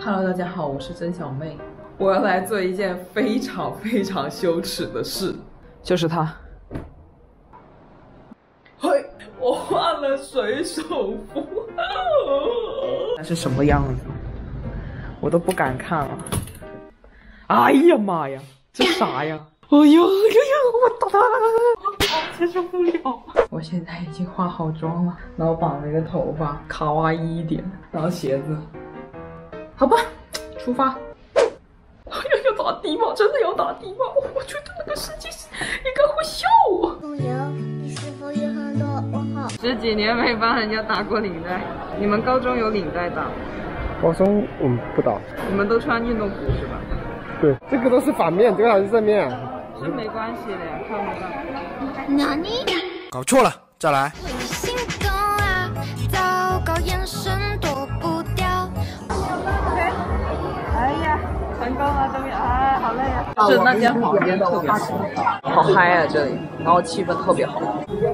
Hello， 大家好，我是曾小妹。我要来做一件非常非常羞耻的事，就是它。嘿，我换了水手服，那是什么样子？我都不敢看了。哎呀妈呀，这啥呀？哎呦哎呦，我打他，接受不了。我现在已经化好妆了，然后绑了一个头发，卡哇伊一点，然后鞋子。好吧，出发。哎呀，要打的吗？真的要打的吗？我觉得那个司机应该会笑我。 朋友，你是否有很多问号 10几年没帮人家打过领带，你们高中有领带打吗？ 高中我们不打。 你们都穿运动服是吧？ 对，这个都是反面，这个还是正面。 这没关系的呀，看不到。 哪里？ 搞错了，再来。 心动啊，糟糕，眼神躲不掉。 哎呀，成功了，终于！哎，好累啊！是那间房间特别好嗨啊，这里，然后气氛特别好。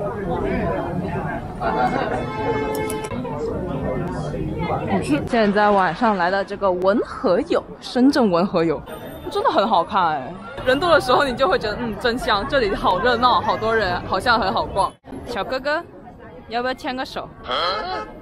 现在晚上来的这个文和友，深圳文和友，真的很好看哎。人多的时候你就会觉得真香，这里好热闹，好多人，好像很好逛。小哥哥，要不要牵个手？